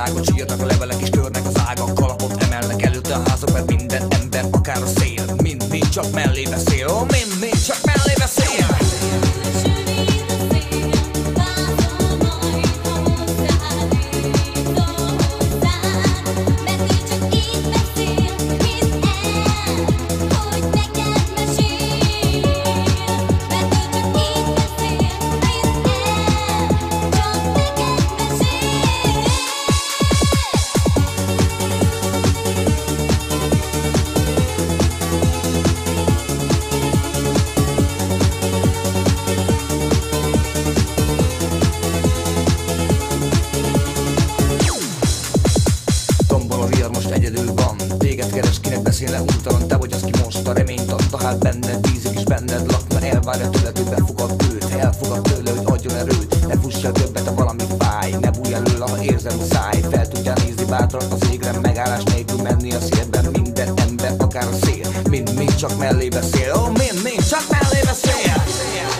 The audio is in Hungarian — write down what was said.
virágot, sírnak a levelek és törnek az ágak, kalapot emelnek előtte a házak, mert minden ember, akár a szél, mind csak mellé beszél, ó, mind csak mellé beszél. Egyedül van, téged keres, kinek beszélne útalan, te vagy az, ki most a reményt adta, hát benned bízik és benned lakna, elvárja tőled, hogy befogad őt, elfogad tőle, hogy adjon erőt, ne fuss el többet, ha valami fáj, ne bújj elől, ha érzed muszáj, fel tudjál nézni bátran az égre, megállás nélkül menni a szélben, minden ember, akár a szél, mind csak mellé beszél, ó, mind csak mellé beszél.